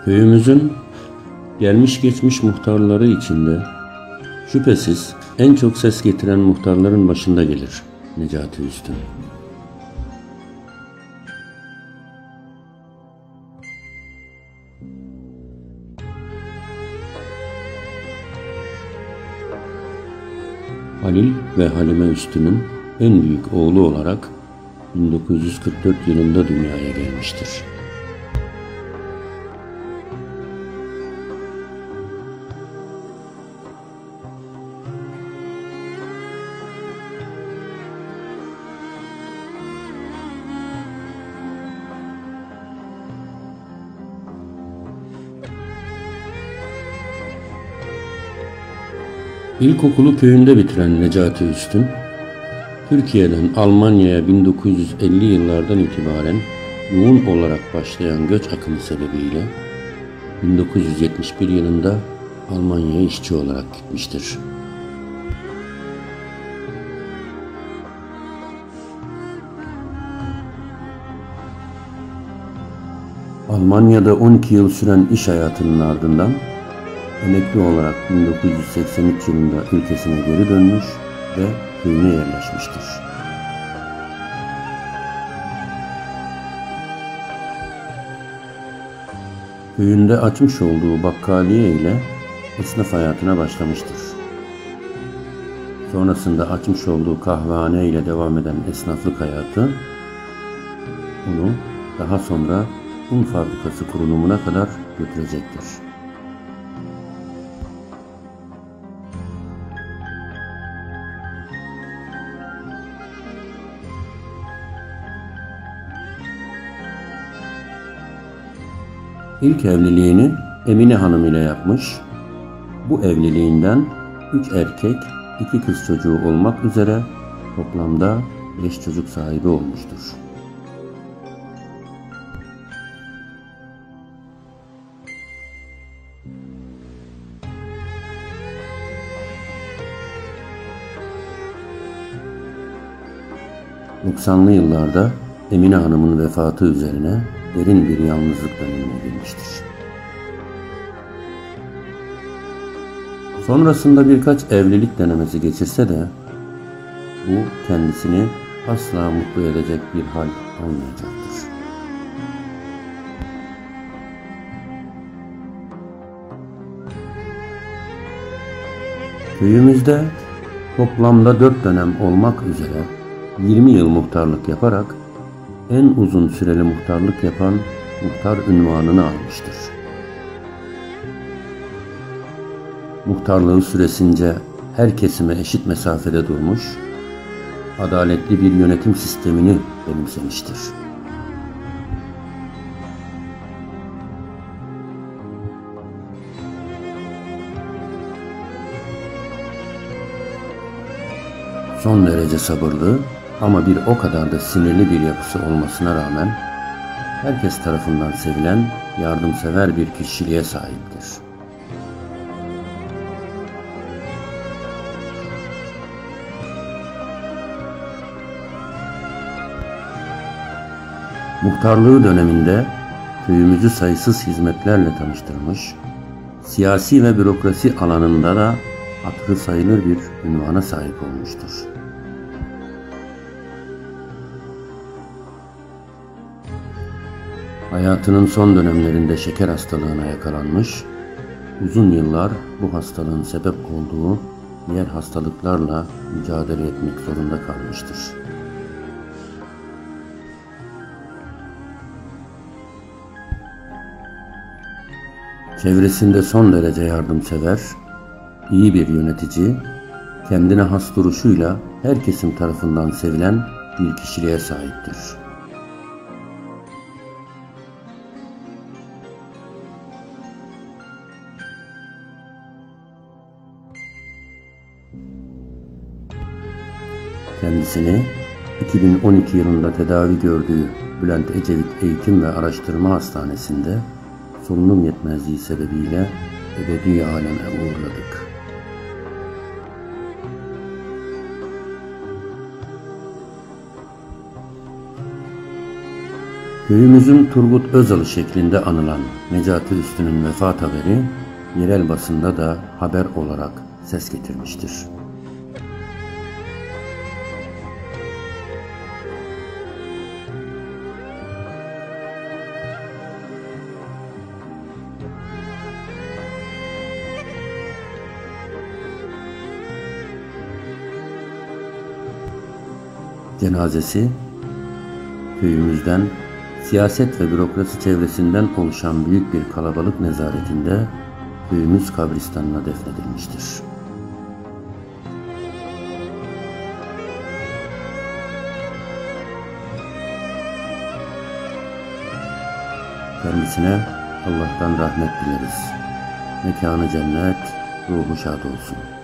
Köyümüzün gelmiş geçmiş muhtarları içinde şüphesiz en çok ses getiren muhtarların başında gelir Necati Üstün. Halil ve Halime Üstün'ün en büyük oğlu olarak 1944 yılında dünyaya gelmiştir. İlkokulu köyünde bitiren Necati Üstün, Türkiye'den Almanya'ya 1950 yıllardan itibaren yoğun olarak başlayan göç akımı sebebiyle 1971 yılında Almanya'ya işçi olarak gitmiştir. Almanya'da 12 yıl süren iş hayatının ardından emekli olarak 1983 yılında ülkesine geri dönmüş ve köyüne yerleşmiştir. Köyünde açmış olduğu bakkaliye ile esnaf hayatına başlamıştır. Sonrasında açmış olduğu kahvehane ile devam eden esnaflık hayatı onu daha sonra un fabrikası kurulumuna kadar götürecektir. İlk evliliğini Emine Hanım ile yapmış. Bu evliliğinden 3 erkek, 2 kız çocuğu olmak üzere toplamda 5 çocuk sahibi olmuştur. ...90'lı yıllarda Emine Hanım'ın vefatı üzerine derin bir yalnızlık dönemine girmiştir. Sonrasında birkaç evlilik denemesi geçirse de bu kendisini asla mutlu edecek bir hal olmayacaktır. Köyümüzde toplamda 4 dönem olmak üzere 20 yıl muhtarlık yaparak en uzun süreli muhtarlık yapan muhtar unvanını almıştır. Muhtarlığı süresince her kesime eşit mesafede durmuş, adaletli bir yönetim sistemini benimsemiştir. Son derece sabırlı ama bir o kadar da sinirli bir yapısı olmasına rağmen herkes tarafından sevilen, yardımsever bir kişiliğe sahiptir. Muhtarlığı döneminde köyümüzü sayısız hizmetlerle tanıştırmış, siyasi ve bürokrasi alanında da hatırı sayılır bir unvana sahip olmuştur. Hayatının son dönemlerinde şeker hastalığına yakalanmış, uzun yıllar bu hastalığın sebep olduğu diğer hastalıklarla mücadele etmek zorunda kalmıştır. Çevresinde son derece yardımsever, iyi bir yönetici, kendine has duruşuyla her kesim tarafından sevilen bir kişiliğe sahiptir. Kendisini 2012 yılında tedavi gördüğü Bülent Ecevit Eğitim ve Araştırma Hastanesi'nde solunum yetmezliği sebebiyle ebedi aleme uğurladık. Köyümüzün Turgut Özal'ı şeklinde anılan Necati Üstün'ün vefat haberi yerel basında da haber olarak ses getirmiştir. Cenazesi köyümüzden siyaset ve bürokrasi çevresinden oluşan büyük bir kalabalık nezaretinde köyümüz kabristanına defnedilmiştir. Kendisine Allah'tan rahmet dileriz. Mekanı cennet, ruhu şad olsun.